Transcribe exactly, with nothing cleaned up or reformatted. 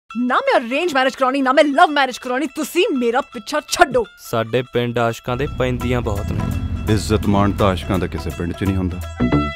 ना मैं arrange marriage करानी ना मैं लव मैरिज करानी, तुसी मेरा पिछा छड्डो। साडे पिंड आशकां दे पैंदियां बहुत ने। इज्जत मान तां आशकां दा किसे पिंड च नहीं हुंदा।